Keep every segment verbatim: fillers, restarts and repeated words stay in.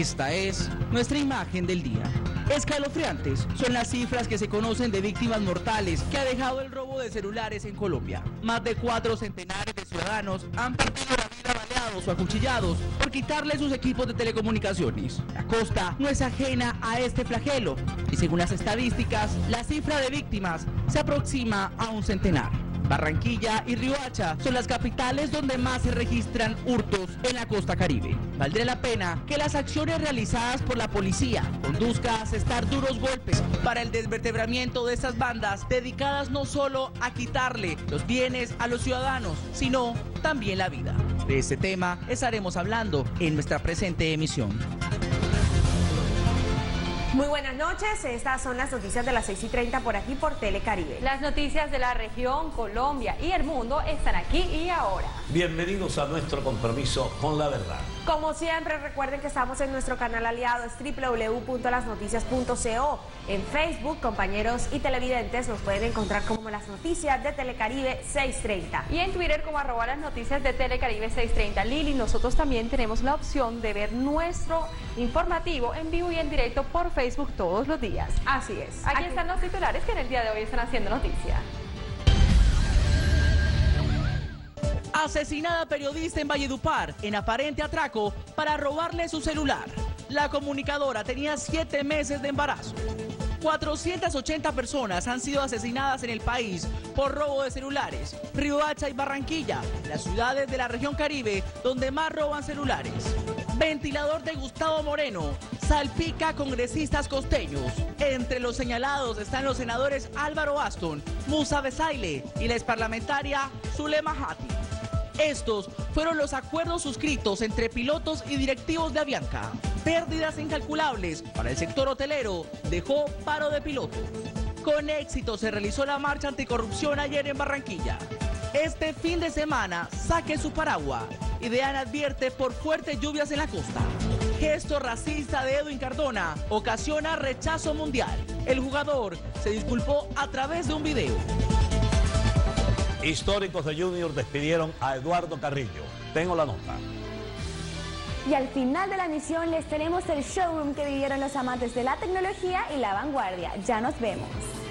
Esta es nuestra imagen del día. Escalofriantes son las cifras que se conocen de víctimas mortales que ha dejado el robo de celulares en Colombia. Más de cuatro centenares de ciudadanos han perdido la vida baleados o acuchillados por quitarle sus equipos de telecomunicaciones. La costa no es ajena a este flagelo y según las estadísticas, la cifra de víctimas se aproxima a un centenar. Barranquilla y Riohacha son las capitales donde más se registran hurtos en la costa caribe. Valdría la pena que las acciones realizadas por la policía conduzcan a asestar duros golpes para el desvertebramiento de estas bandas dedicadas no solo a quitarle los bienes a los ciudadanos, sino también la vida. De este tema estaremos hablando en nuestra presente emisión. Muy buenas noches, estas son las noticias de las seis y treinta por aquí por Telecaribe. Las noticias de la región, Colombia y el mundo están aquí y ahora. Bienvenidos a nuestro compromiso con la verdad. Como siempre, recuerden que estamos en nuestro canal aliado, es doble u doble u doble u punto las noticias punto co. En Facebook, compañeros y televidentes, nos pueden encontrar como las noticias de Telecaribe seiscientos treinta. Y en Twitter como arroba las noticias de Telecaribe seiscientos treinta. Lili, nosotros también tenemos la opción de ver nuestro informativo en vivo y en directo por Facebook todos los días. Así es. Aquí, Aquí están los titulares que en el día de hoy están haciendo noticia. Asesinada periodista en Valledupar en aparente atraco para robarle su celular. La comunicadora tenía siete meses de embarazo. cuatrocientas ochenta personas han sido asesinadas en el país por robo de celulares. Riohacha y Barranquilla, las ciudades de la región Caribe donde más roban celulares. Ventilador de Gustavo Moreno salpica a congresistas costeños. Entre los señalados están los senadores Álvaro Aston, Musa Besaile y la exparlamentaria Zulema Hati. Estos fueron los acuerdos suscritos entre pilotos y directivos de Avianca. Pérdidas incalculables para el sector hotelero, dejó paro de pilotos. Con éxito se realizó la marcha anticorrupción ayer en Barranquilla. Este fin de semana, saque su paraguas. IDEAN advierte por fuertes lluvias en la costa. Gesto racista de Edwin Cardona ocasiona rechazo mundial. El jugador se disculpó a través de un video. Históricos de Junior despidieron a Eduardo Carrillo. Tengo la nota. Y al final de la emisión les tenemos el showroom que vivieron los amantes de la tecnología y la vanguardia. Ya nos vemos.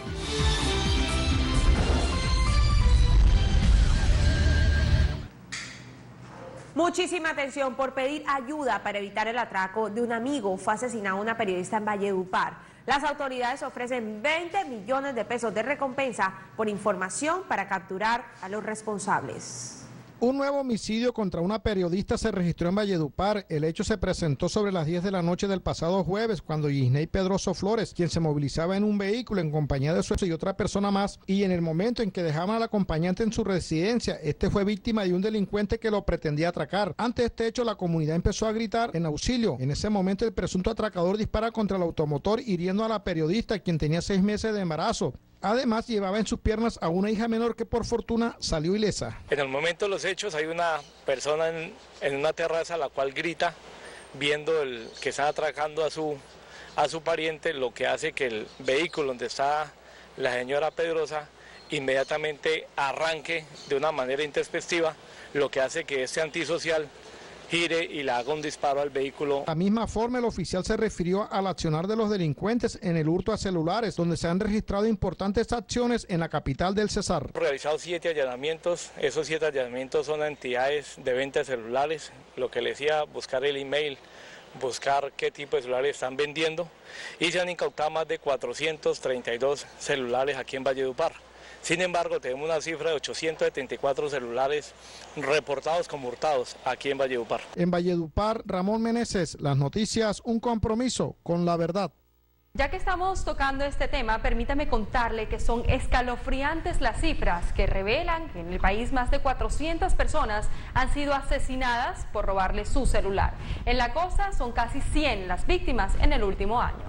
Muchísima atención. Por pedir ayuda para evitar el atraco de un amigo, fue asesinada una periodista en Valledupar. Las autoridades ofrecen veinte millones de pesos de recompensa por información para capturar a los responsables. Un nuevo homicidio contra una periodista se registró en Valledupar. El hecho se presentó sobre las diez de la noche del pasado jueves, cuando Gisney Pedroso Flores, quien se movilizaba en un vehículo en compañía de su esposo y otra persona más, y en el momento en que dejaban al acompañante en su residencia, este fue víctima de un delincuente que lo pretendía atracar. Ante este hecho, la comunidad empezó a gritar en auxilio. En ese momento, el presunto atracador dispara contra el automotor, hiriendo a la periodista, quien tenía seis meses de embarazo. Además, llevaba en sus piernas a una hija menor que por fortuna salió ilesa. En el momento de los hechos hay una persona en, en una terraza la cual grita, viendo el, que está atracando a su, a su pariente, lo que hace que el vehículo donde está la señora Pedrosa inmediatamente arranque de una manera intempestiva, lo que hace que este antisocial gire y le haga un disparo al vehículo. De la misma forma, el oficial se refirió al accionar de los delincuentes en el hurto a celulares, donde se han registrado importantes acciones en la capital del Cesar. Realizado siete allanamientos, esos siete allanamientos son a entidades de venta de celulares, lo que le decía, buscar el email, buscar qué tipo de celulares están vendiendo, y se han incautado más de cuatrocientos treinta y dos celulares aquí en Valledupar. Sin embargo, tenemos una cifra de ochocientos setenta y cuatro celulares reportados como hurtados aquí en Valledupar. En Valledupar, Ramón Meneses, las noticias, un compromiso con la verdad. Ya que estamos tocando este tema, permítame contarle que son escalofriantes las cifras que revelan que en el país más de cuatrocientas personas han sido asesinadas por robarle su celular. En la costa son casi cien las víctimas en el último año.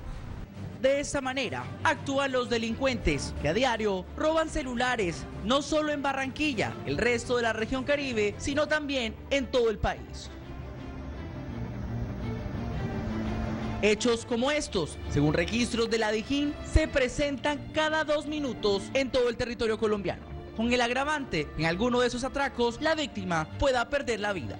De esta manera actúan los delincuentes que a diario roban celulares, no solo en Barranquilla, el resto de la región Caribe, sino también en todo el país. Hechos como estos, según registros de la DIJÍN, se presentan cada dos minutos en todo el territorio colombiano, con el agravante en alguno de esos atracos la víctima pueda perder la vida.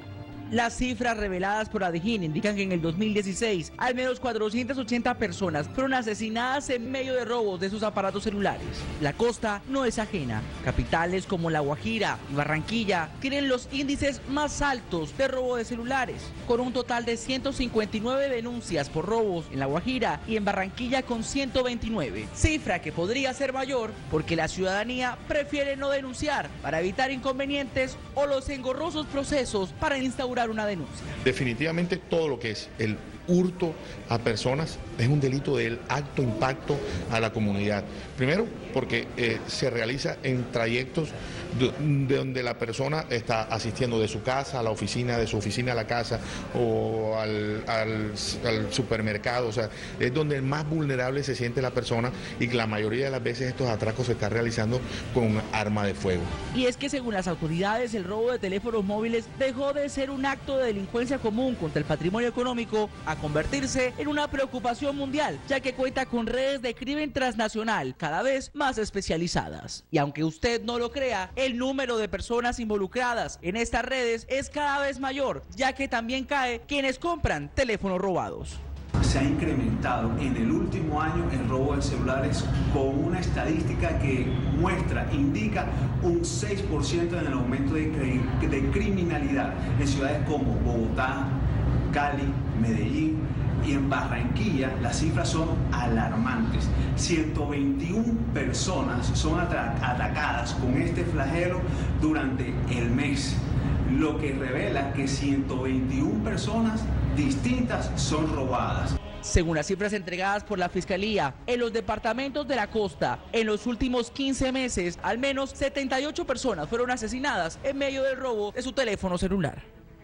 Las cifras reveladas por ADIJÍN indican que en el dos mil dieciséis al menos cuatrocientas ochenta personas fueron asesinadas en medio de robos de sus aparatos celulares. La costa no es ajena. Capitales como La Guajira y Barranquilla tienen los índices más altos de robo de celulares, con un total de ciento cincuenta y nueve denuncias por robos en La Guajira y en Barranquilla con ciento veintinueve, cifra que podría ser mayor porque la ciudadanía prefiere no denunciar para evitar inconvenientes o los engorrosos procesos para instaurar una denuncia. Definitivamente todo lo que es el hurto a personas es un delito del alto impacto a la comunidad. Primero, porque eh, se realiza en trayectos de, de donde la persona está asistiendo de su casa a la oficina, de su oficina a la casa o al, al, al supermercado. O sea, es donde más vulnerable se siente la persona y que la mayoría de las veces estos atracos se están realizando con arma de fuego. Y es que según las autoridades, el robo de teléfonos móviles dejó de ser un acto de delincuencia común contra el patrimonio económico a convertirse en una preocupación mundial, ya que cuenta con redes de crimen transnacional cada vez más especializadas. Y aunque usted no lo crea, el número de personas involucradas en estas redes es cada vez mayor, ya que también cae quienes compran teléfonos robados. Se ha incrementado en el último año el robo de celulares con una estadística que muestra, indica un seis por ciento en el aumento de, de criminalidad en ciudades como Bogotá, Cali, Medellín y en Barranquilla. Las cifras son alarmantes. ciento veintiuna personas son atacadas con este flagelo durante el mes, lo que revela que ciento veintiuna personas distintas son robadas. Según las cifras entregadas por la Fiscalía, en los departamentos de la costa, en los últimos quince meses, al menos setenta y ocho personas fueron asesinadas en medio del robo de su teléfono celular.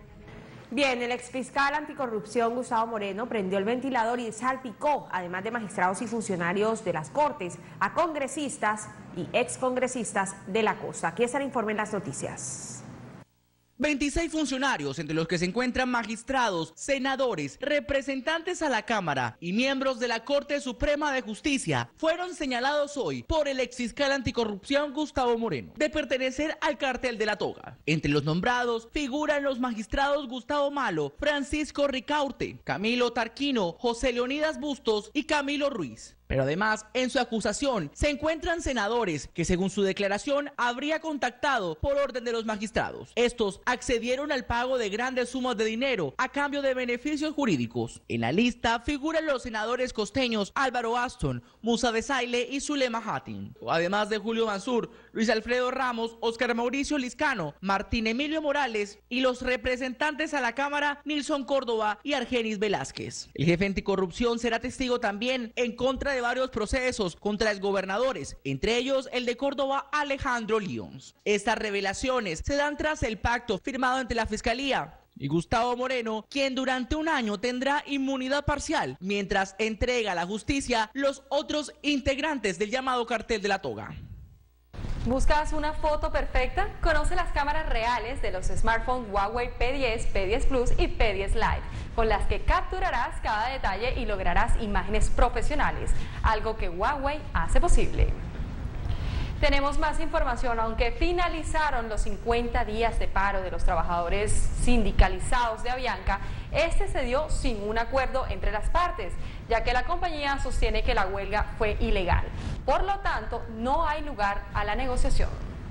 Bien, el exfiscal anticorrupción Gustavo Moreno prendió el ventilador y salpicó, además de magistrados y funcionarios de las Cortes, a congresistas y excongresistas de la costa. Aquí está el informe en las noticias. veintiséis funcionarios, entre los que se encuentran magistrados, senadores, representantes a la Cámara y miembros de la Corte Suprema de Justicia, fueron señalados hoy por el exfiscal anticorrupción Gustavo Moreno de pertenecer al Cartel de la Toga. Entre los nombrados figuran los magistrados Gustavo Malo, Francisco Ricaurte, Camilo Tarquino, José Leonidas Bustos y Camilo Ruiz. Pero además, en su acusación se encuentran senadores que, según su declaración, habría contactado por orden de los magistrados. Estos accedieron al pago de grandes sumas de dinero a cambio de beneficios jurídicos. En la lista figuran los senadores costeños Álvaro Aston, Musa de Saile y Zulema Hattin, además de Julio Mansur, Luis Alfredo Ramos, Óscar Mauricio Liscano, Martín Emilio Morales y los representantes a la Cámara Nilson Córdoba y Argenis Velázquez. El jefe anticorrupción será testigo también en contra de varios procesos contra exgobernadores, entre ellos el de Córdoba Alejandro Lyons. Estas revelaciones se dan tras el pacto firmado entre la Fiscalía y Gustavo Moreno, quien durante un año tendrá inmunidad parcial, mientras entrega a la justicia los otros integrantes del llamado Cartel de la Toga. ¿Buscas una foto perfecta? Conoce las cámaras reales de los smartphones Huawei P diez, P diez Plus y P diez Lite, con las que capturarás cada detalle y lograrás imágenes profesionales, algo que Huawei hace posible. Tenemos más información. Aunque finalizaron los cincuenta días de paro de los trabajadores sindicalizados de Avianca, este se dio sin un acuerdo entre las partes, ya que la compañía sostiene que la huelga fue ilegal. Por lo tanto, no hay lugar a la negociación.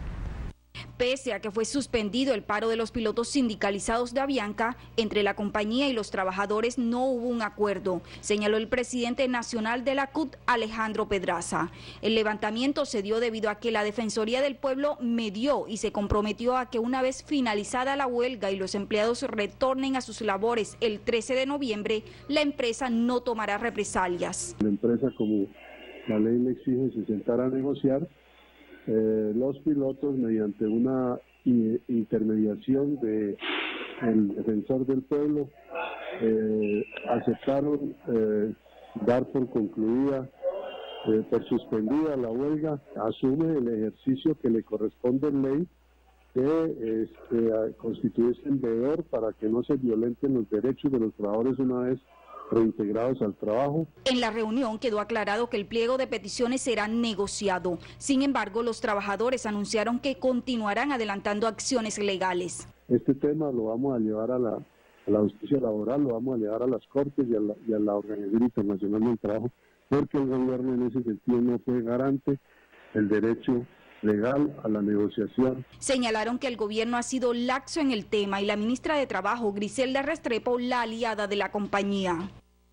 Pese a que fue suspendido el paro de los pilotos sindicalizados de Avianca, entre la compañía y los trabajadores no hubo un acuerdo, señaló el presidente nacional de la C U T, Alejandro Pedraza. El levantamiento se dio debido a que la Defensoría del Pueblo medió y se comprometió a que una vez finalizada la huelga y los empleados retornen a sus labores el trece de noviembre, la empresa no tomará represalias. La empresa, como la ley le exige, se sentará a negociar. Eh, los pilotos, mediante una intermediación de el defensor del pueblo, eh, aceptaron eh, dar por concluida, eh, por suspendida la huelga. Asume el ejercicio que le corresponde en ley de este, constituirse en deber para que no se violenten los derechos de los trabajadores una vez reintegrados al trabajo. En la reunión quedó aclarado que el pliego de peticiones será negociado. Sin embargo, los trabajadores anunciaron que continuarán adelantando acciones legales. Este tema lo vamos a llevar a la, a la justicia laboral, lo vamos a llevar a las Cortes y a la, y a la Organización Internacional del Trabajo, porque el gobierno en ese sentido no fue garante del derecho legal a la negociación. Señalaron que el gobierno ha sido laxo en el tema y la ministra de Trabajo, Griselda Restrepo, la aliada de la compañía.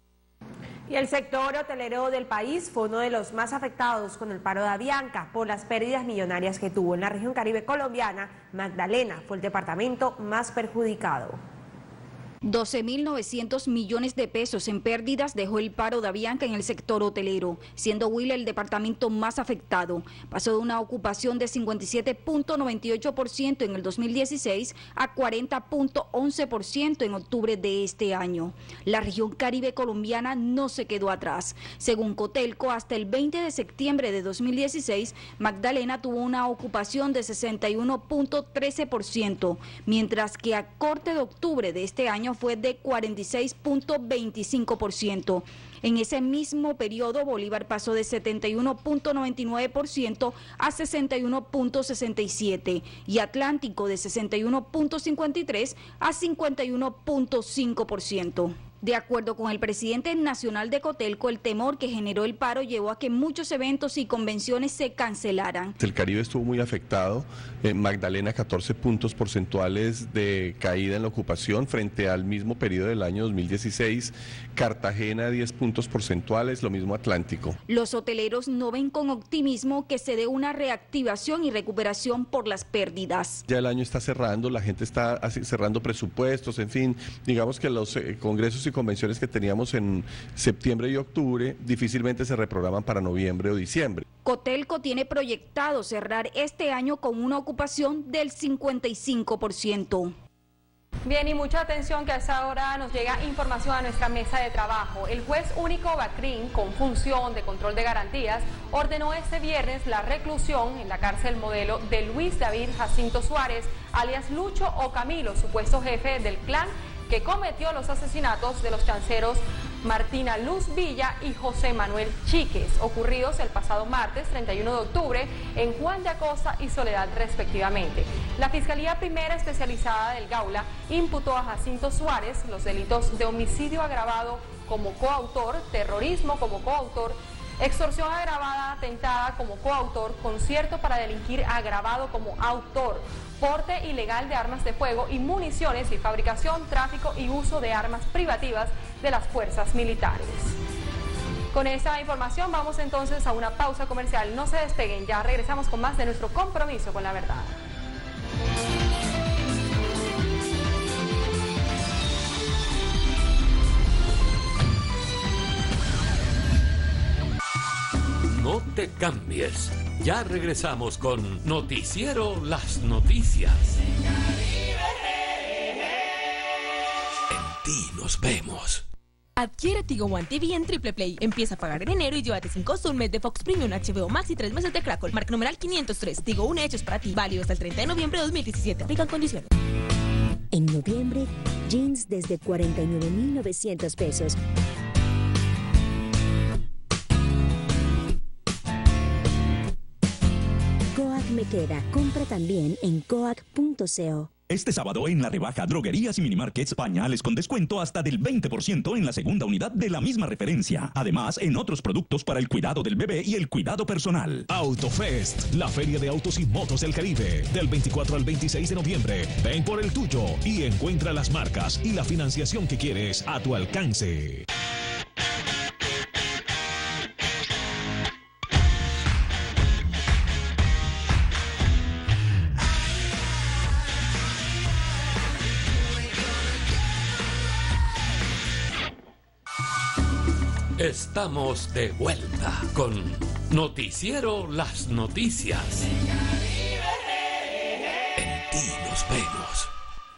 Y el sector hotelero del país fue uno de los más afectados con el paro de Avianca por las pérdidas millonarias que tuvo. En la región Caribe colombiana, Magdalena fue el departamento más perjudicado. doce mil novecientos millones de pesos en pérdidas dejó el paro de Avianca en el sector hotelero, siendo Huila el departamento más afectado. Pasó de una ocupación de cincuenta y siete punto noventa y ocho por ciento en el dos mil dieciséis a cuarenta punto once por ciento en octubre de este año. La región Caribe colombiana no se quedó atrás. Según Cotelco, hasta el veinte de septiembre de dos mil dieciséis, Magdalena tuvo una ocupación de sesenta y uno punto trece por ciento, mientras que a corte de octubre de este año fue de cuarenta y seis punto veinticinco por ciento. En ese mismo periodo, Bolívar pasó de setenta y uno punto noventa y nueve por ciento a sesenta y uno punto sesenta y siete por ciento y Atlántico de sesenta y uno punto cincuenta y tres por ciento a cincuenta y uno punto cinco por ciento. De acuerdo con el presidente nacional de Cotelco, el temor que generó el paro llevó a que muchos eventos y convenciones se cancelaran. El Caribe estuvo muy afectado, eh, Magdalena catorce puntos porcentuales de caída en la ocupación frente al mismo periodo del año dos mil dieciséis, Cartagena diez puntos porcentuales, lo mismo Atlántico. Los hoteleros no ven con optimismo que se dé una reactivación y recuperación por las pérdidas. Ya el año está cerrando, la gente está cerrando presupuestos, en fin, digamos que los eh, congresos y convenciones que teníamos en septiembre y octubre difícilmente se reprograman para noviembre o diciembre. Cotelco tiene proyectado cerrar este año con una ocupación del cincuenta y cinco por ciento. Bien, y mucha atención que a esta hora nos llega información a nuestra mesa de trabajo. El juez único Bacrín, con función de control de garantías, ordenó este viernes la reclusión en la cárcel modelo de Luis David Jacinto Suárez, alias Lucho o Camilo, supuesto jefe del clan que cometió los asesinatos de los chanceros Martina Luz Villa y José Manuel Chíquez, ocurridos el pasado martes treinta y uno de octubre en Juan de Acosta y Soledad respectivamente. La Fiscalía Primera Especializada del Gaula imputó a Jacinto Suárez los delitos de homicidio agravado como coautor, terrorismo como coautor, extorsión agravada atentada como coautor, concierto para delinquir agravado como autor, porte ilegal de armas de fuego y municiones y fabricación, tráfico y uso de armas privativas de las fuerzas militares. Con esta información vamos entonces a una pausa comercial. No se despeguen, ya regresamos con más de nuestro compromiso con la verdad. No te cambies. Ya regresamos con Noticiero Las Noticias. En ti nos vemos. Adquiere Tigo One T V en Triple Play. Empieza a pagar en enero y llévate sin costo un mes de Fox Premium, H B O Max y tres meses de Crackle. Marca numeral quinientos tres. Tigo One hechos para ti. Válido hasta el treinta de noviembre de dos mil diecisiete. Aplican condiciones. En noviembre, jeans desde cuarenta y nueve mil novecientos pesos. Coag me queda. Compra también en coag punto co. Este sábado en la rebaja Droguerías y Minimarkets, pañales con descuento hasta del veinte por ciento en la segunda unidad de la misma referencia. Además, en otros productos para el cuidado del bebé y el cuidado personal. AutoFest, la feria de autos y motos del Caribe. Del veinticuatro al veintiséis de noviembre. Ven por el tuyo y encuentra las marcas y la financiación que quieres a tu alcance. Estamos de vuelta con Noticiero Las Noticias. En ti nos vemos.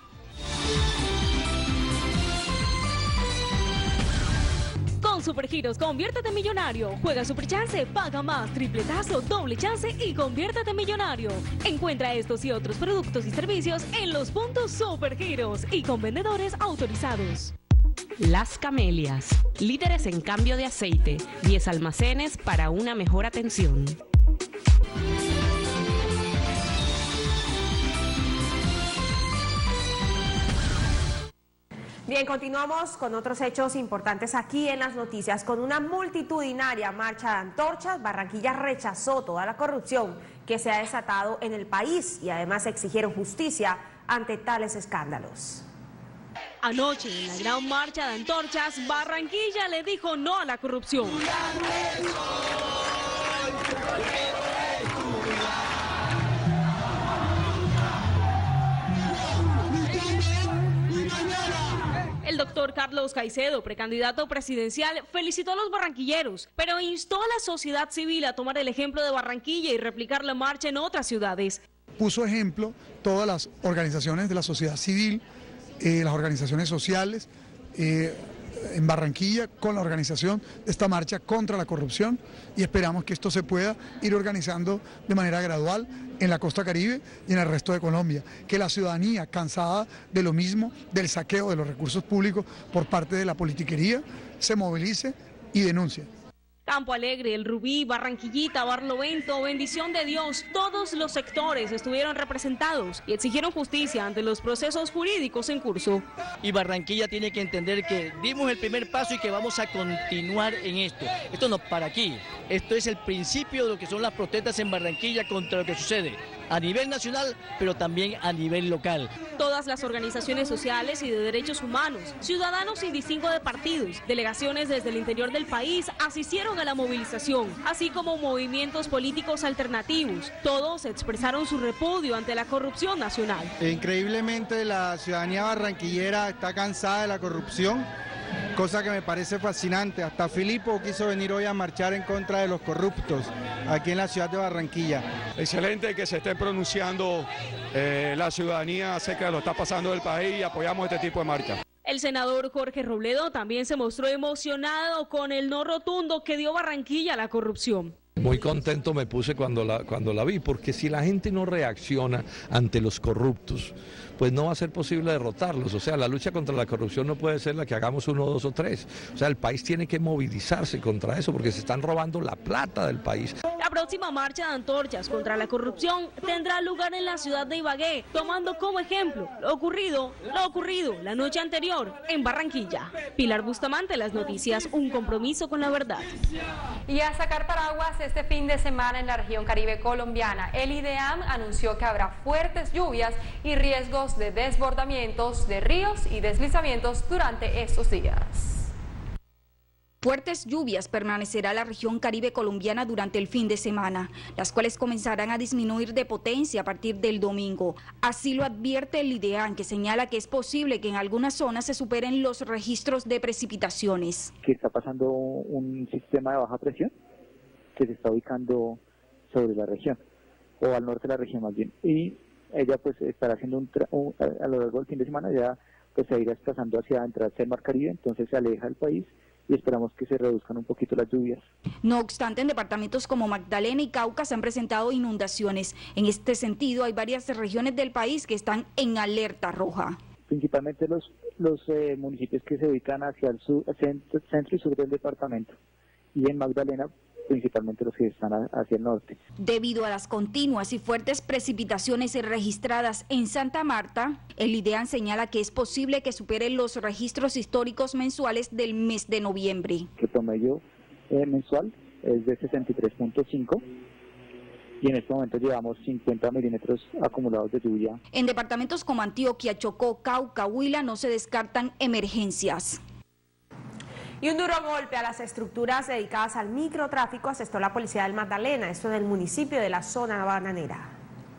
Con Supergiros, conviértete en millonario. Juega Super Chance, paga más, tripletazo, doble chance y conviértete en millonario. Encuentra estos y otros productos y servicios en los puntos Supergiros y con vendedores autorizados. Las Camelias, líderes en cambio de aceite, diez almacenes para una mejor atención. Bien, continuamos con otros hechos importantes aquí en las noticias. Con una multitudinaria marcha de antorchas, Barranquilla rechazó toda la corrupción que se ha desatado en el país y además exigieron justicia ante tales escándalos. Anoche, en la gran marcha de antorchas, Barranquilla le dijo no a la corrupción. El doctor Carlos Caicedo, precandidato presidencial, felicitó a los barranquilleros, pero instó a la sociedad civil a tomar el ejemplo de Barranquilla y replicar la marcha en otras ciudades. Puso ejemplo todas las organizaciones de la sociedad civil, eh, las organizaciones sociales, eh, en Barranquilla con la organización de esta marcha contra la corrupción, y esperamos que esto se pueda ir organizando de manera gradual en la costa Caribe y en el resto de Colombia, que la ciudadanía cansada de lo mismo, del saqueo de los recursos públicos por parte de la politiquería, se movilice y denuncie. Campo Alegre, El Rubí, Barranquillita, Barlovento, Bendición de Dios, todos los sectores estuvieron representados y exigieron justicia ante los procesos jurídicos en curso. Y Barranquilla tiene que entender que dimos el primer paso y que vamos a continuar en esto. Esto no para aquí, esto es el principio de lo que son las protestas en Barranquilla contra lo que sucede a nivel nacional, pero también a nivel local. Todas las organizaciones sociales y de derechos humanos, ciudadanos sin distingo de partidos, delegaciones desde el interior del país asistieron a la movilización, así como movimientos políticos alternativos. Todos expresaron su repudio ante la corrupción nacional. Increíblemente la ciudadanía barranquillera está cansada de la corrupción, cosa que me parece fascinante. Hasta Filipo quiso venir hoy a marchar en contra de los corruptos aquí en la ciudad de Barranquilla. Excelente que se esté pronunciando eh, la ciudadanía acerca de lo que está pasando del país y apoyamos este tipo de marcha. El senador Jorge Robledo también se mostró emocionado con el no rotundo que dio Barranquilla a la corrupción. Muy contento me puse cuando la, cuando la vi, porque si la gente no reacciona ante los corruptos, pues no va a ser posible derrotarlos. O sea, la lucha contra la corrupción no puede ser la que hagamos uno, dos o tres. O sea, el país tiene que movilizarse contra eso, porque se están robando la plata del país. La próxima marcha de antorchas contra la corrupción tendrá lugar en la ciudad de Ibagué, tomando como ejemplo lo ocurrido, lo ocurrido la noche anterior en Barranquilla. Pilar Bustamante, Las Noticias, un compromiso con la verdad. Y a sacar paraguas este fin de semana en la región Caribe colombiana. El IDEAM anunció que habrá fuertes lluvias y riesgos de desbordamientos de ríos y deslizamientos durante estos días. Fuertes lluvias permanecerá la región Caribe colombiana durante el fin de semana, las cuales comenzarán a disminuir de potencia a partir del domingo. Así lo advierte el IDEAM, que señala que es posible que en algunas zonas se superen los registros de precipitaciones. Que está pasando un sistema de baja presión que se está ubicando sobre la región, o al norte de la región más bien, y ella pues estará haciendo un, un a lo largo del fin de semana, ya pues se irá desplazando hacia entrar hacia el mar Caribe, entonces se aleja del país y esperamos que se reduzcan un poquito las lluvias. No obstante, en departamentos como Magdalena y Cauca se han presentado inundaciones. En este sentido, hay varias regiones del país que están en alerta roja. Principalmente los, los eh, municipios que se ubican hacia el sur, centro, centro y sur del departamento, y en Magdalena principalmente los que están hacia el norte. Debido a las continuas y fuertes precipitaciones registradas en Santa Marta, el IDEAM señala que es posible que supere los registros históricos mensuales del mes de noviembre. El promedio eh, mensual es de sesenta y tres punto cinco y en este momento llevamos cincuenta milímetros acumulados de lluvia. En departamentos como Antioquia, Chocó, Cauca, Huila no se descartan emergencias. Y un duro golpe a las estructuras dedicadas al microtráfico asestó la policía del Magdalena, esto en el municipio de la zona bananera.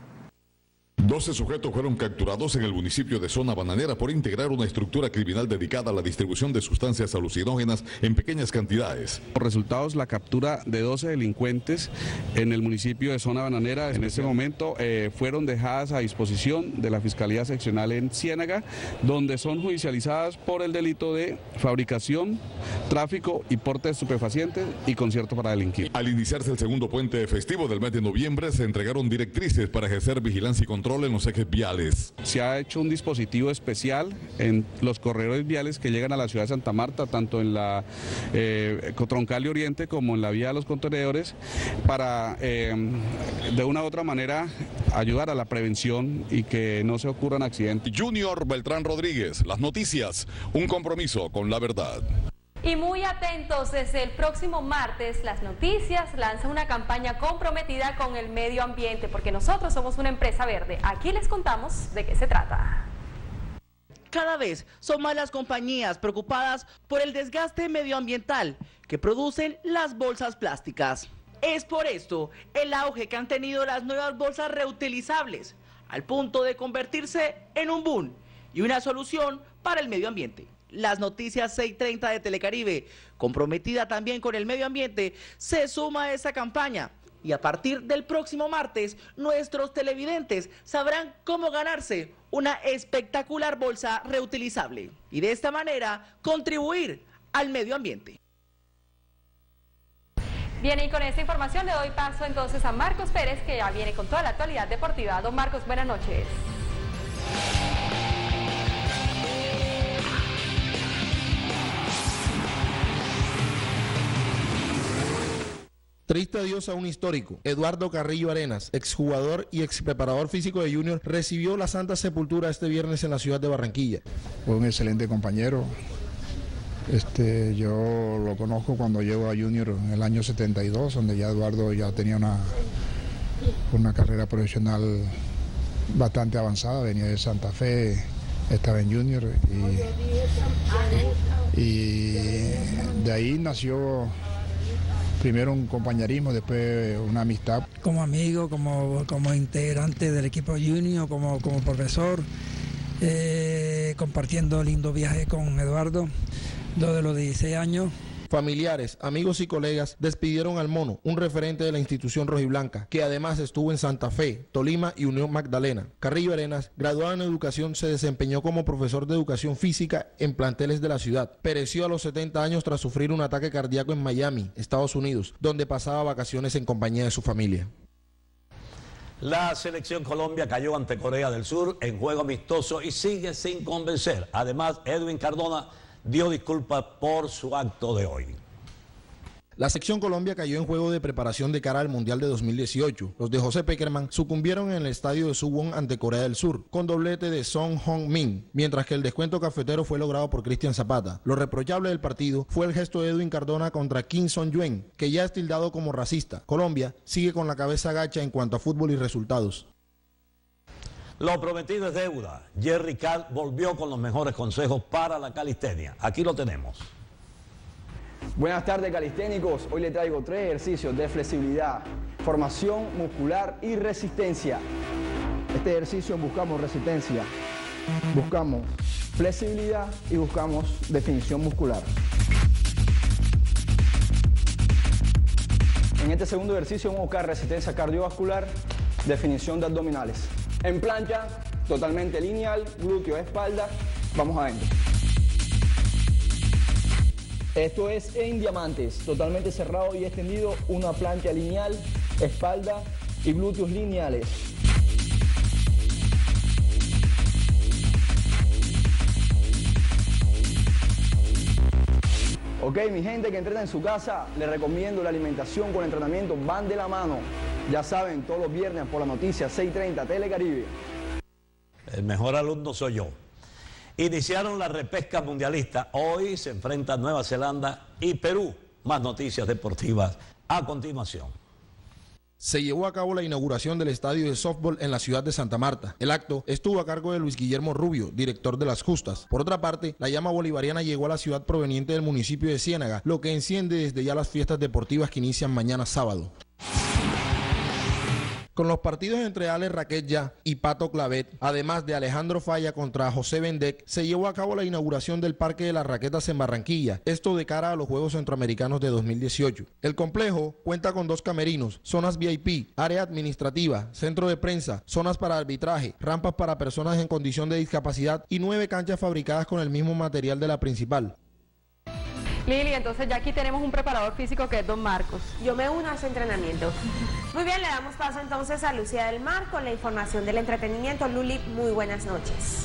doce sujetos fueron capturados en el municipio de Zona Bananera por integrar una estructura criminal dedicada a la distribución de sustancias alucinógenas en pequeñas cantidades. Por resultados, la captura de doce delincuentes en el municipio de Zona Bananera. En este momento eh, fueron dejadas a disposición de la Fiscalía Seccional en Ciénaga, donde son judicializadas por el delito de fabricación, tráfico y porte de estupefacientes y concierto para delinquir. Al iniciarse el segundo puente festivo del mes de noviembre, se entregaron directrices para ejercer vigilancia y control control en los ejes viales. Se ha hecho un dispositivo especial en los corredores viales que llegan a la ciudad de Santa Marta, tanto en la eh, Troncal y Oriente como en la vía de los contenedores, para eh, de una u otra manera ayudar a la prevención y que no se ocurran accidentes. Junior Beltrán Rodríguez, las noticias, un compromiso con la verdad. Y muy atentos, desde el próximo martes Las Noticias lanza una campaña comprometida con el medio ambiente, porque nosotros somos una empresa verde. Aquí les contamos de qué se trata. Cada vez son más las compañías preocupadas por el desgaste medioambiental que producen las bolsas plásticas. Es por esto el auge que han tenido las nuevas bolsas reutilizables, al punto de convertirse en un boom y una solución para el medio ambiente. Las Noticias seiscientos treinta de Telecaribe, comprometida también con el medio ambiente, se suma a esa campaña. Y a partir del próximo martes, nuestros televidentes sabrán cómo ganarse una espectacular bolsa reutilizable. Y de esta manera, contribuir al medio ambiente. Bien, y con esta información le doy paso entonces a Marcos Pérez, que ya viene con toda la actualidad deportiva. Don Marcos, buenas noches. Triste adiós a un histórico. Eduardo Carrillo Arenas, exjugador y expreparador físico de Junior, recibió la Santa Sepultura este viernes en la ciudad de Barranquilla. Fue un excelente compañero. Este, yo lo conozco cuando llego a Junior en el año setenta y dos, donde ya Eduardo ya tenía una, una carrera profesional bastante avanzada, venía de Santa Fe, estaba en Junior y, y de ahí nació primero un compañerismo, después una amistad. Como amigo, como, como integrante del equipo Junior, como, como profesor, eh, compartiendo lindo viaje con Eduardo, desde los dieciséis años. Familiares, amigos y colegas despidieron al Mono, un referente de la institución rojiblanca, que además estuvo en Santa Fe, Tolima y Unión Magdalena. Carrillo Arenas, graduado en educación, se desempeñó como profesor de educación física en planteles de la ciudad. Pereció a los setenta años tras sufrir un ataque cardíaco en Miami, Estados Unidos, donde pasaba vacaciones en compañía de su familia. La selección Colombia cayó ante Corea del Sur en juego amistoso y sigue sin convencer. Además, Edwin Cardona dio disculpas por su acto de hoy. La sección Colombia cayó en juego de preparación de cara al Mundial de dos mil dieciocho. Los de José Peckerman sucumbieron en el estadio de Suwon ante Corea del Sur, con doblete de Son Heung-min, mientras que el descuento cafetero fue logrado por Cristian Zapata. Lo reprochable del partido fue el gesto de Edwin Cardona contra Kim Son-yuen, que ya es tildado como racista. Colombia sigue con la cabeza gacha en cuanto a fútbol y resultados. Lo prometido es deuda. Jerry Carl volvió con los mejores consejos para la calistenia. Aquí lo tenemos. Buenas tardes, calisténicos. Hoy le traigo tres ejercicios de flexibilidad, formación muscular y resistencia. Este ejercicio buscamos resistencia, buscamos flexibilidad y buscamos definición muscular. En este segundo ejercicio vamos a buscar resistencia cardiovascular, definición de abdominales. En plancha, totalmente lineal, glúteo, espalda, vamos adentro. Esto es en diamantes, totalmente cerrado y extendido, una plancha lineal, espalda y glúteos lineales. Ok, mi gente que entrena en su casa, les recomiendo la alimentación con entrenamiento, van de la mano. Ya saben, todos los viernes por la noticia seiscientos treinta Telecaribe. El mejor alumno soy yo. Iniciaron la repesca mundialista. Hoy se enfrentan Nueva Zelanda y Perú. Más noticias deportivas a continuación. Se llevó a cabo la inauguración del estadio de softball en la ciudad de Santa Marta. El acto estuvo a cargo de Luis Guillermo Rubio, director de Las Justas. Por otra parte, la llama bolivariana llegó a la ciudad proveniente del municipio de Ciénaga, lo que enciende desde ya las fiestas deportivas que inician mañana sábado. Con los partidos entre Alex Raquetya y Pato Clavet, además de Alejandro Falla contra José Bendec, se llevó a cabo la inauguración del Parque de las Raquetas en Barranquilla, esto de cara a los Juegos Centroamericanos de dos mil dieciocho. El complejo cuenta con dos camerinos, zonas V I P, área administrativa, centro de prensa, zonas para arbitraje, rampas para personas en condición de discapacidad y nueve canchas fabricadas con el mismo material de la principal. Lili, entonces ya aquí tenemos un preparador físico que es don Marcos. Yo me uno a ese entrenamiento. Muy bien, le damos paso entonces a Lucía del Mar con la información del entretenimiento. Luli, muy buenas noches.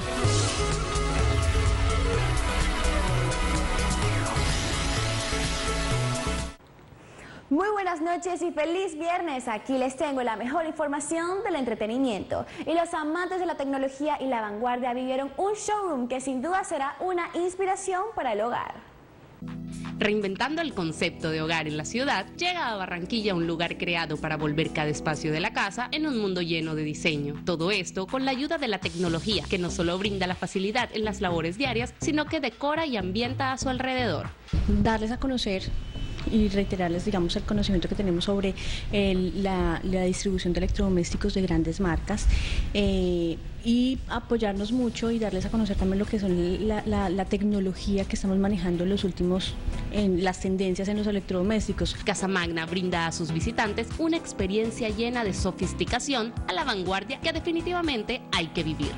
Muy buenas noches y feliz viernes. Aquí les tengo la mejor información del entretenimiento. Y los amantes de la tecnología y la vanguardia vivieron un showroom que sin duda será una inspiración para el hogar. Reinventando el concepto de hogar en la ciudad, llega a Barranquilla un lugar creado para volver cada espacio de la casa en un mundo lleno de diseño. Todo esto con la ayuda de la tecnología, que no solo brinda la facilidad en las labores diarias, sino que decora y ambienta a su alrededor. Darles a conocer y reiterarles, digamos, el conocimiento que tenemos sobre el, la, la distribución de electrodomésticos de grandes marcas eh, y apoyarnos mucho y darles a conocer también lo que son la, la, la tecnología que estamos manejando en los últimos, en las tendencias en los electrodomésticos. Casa Magna brinda a sus visitantes una experiencia llena de sofisticación a la vanguardia que definitivamente hay que vivir.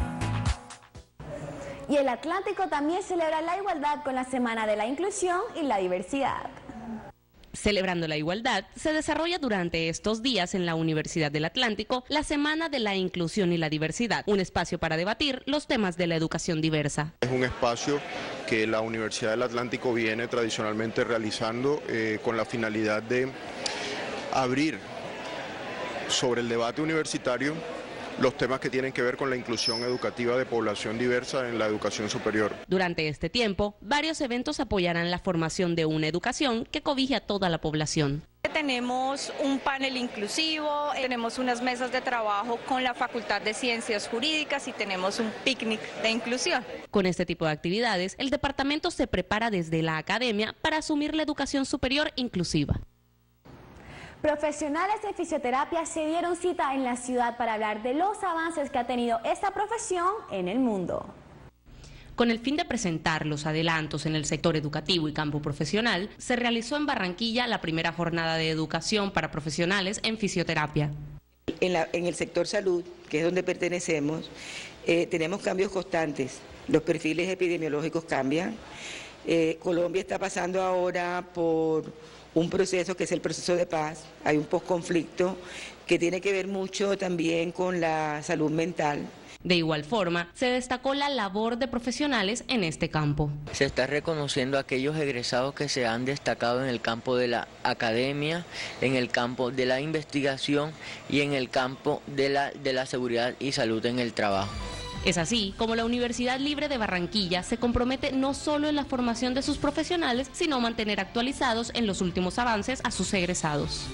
Y el Atlántico también celebra la igualdad con la Semana de la Inclusión y la Diversidad. Celebrando la igualdad, se desarrolla durante estos días en la Universidad del Atlántico la Semana de la Inclusión y la Diversidad, un espacio para debatir los temas de la educación diversa. Es un espacio que la Universidad del Atlántico viene tradicionalmente realizando eh, con la finalidad de abrir sobre el debate universitario los temas que tienen que ver con la inclusión educativa de población diversa en la educación superior. Durante este tiempo, varios eventos apoyarán la formación de una educación que cobije a toda la población. Tenemos un panel inclusivo, tenemos unas mesas de trabajo con la Facultad de Ciencias Jurídicas y tenemos un picnic de inclusión. Con este tipo de actividades, el departamento se prepara desde la academia para asumir la educación superior inclusiva. Profesionales de fisioterapia se dieron cita en la ciudad para hablar de los avances que ha tenido esta profesión en el mundo. Con el fin de presentar los adelantos en el sector educativo y campo profesional, se realizó en Barranquilla la primera jornada de educación para profesionales en fisioterapia. En, la, en el sector salud, que es donde pertenecemos, eh, tenemos cambios constantes. Los perfiles epidemiológicos cambian. Eh, Colombia está pasando ahora por un proceso que es el proceso de paz. Hay un posconflicto que tiene que ver mucho también con la salud mental. De igual forma, se destacó la labor de profesionales en este campo. Se está reconociendo a aquellos egresados que se han destacado en el campo de la academia, en el campo de la investigación y en el campo de la, de la seguridad y salud en el trabajo. Es así como la Universidad Libre de Barranquilla se compromete no solo en la formación de sus profesionales, sino mantener actualizados en los últimos avances a sus egresados.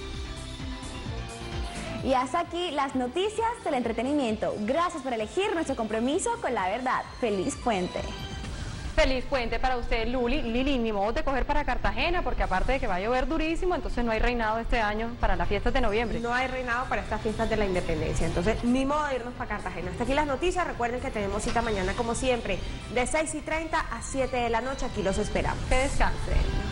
Y hasta aquí las noticias del entretenimiento. Gracias por elegir nuestro compromiso con la verdad. ¡Feliz puente! Feliz puente para usted, Luli. Lili, ni modo de coger para Cartagena, porque aparte de que va a llover durísimo, entonces no hay reinado este año para las fiestas de noviembre. No hay reinado para estas fiestas de la independencia, entonces ni modo de irnos para Cartagena. Hasta aquí las noticias. Recuerden que tenemos cita mañana como siempre, de seis y treinta a siete de la noche. Aquí los esperamos. Que descansen.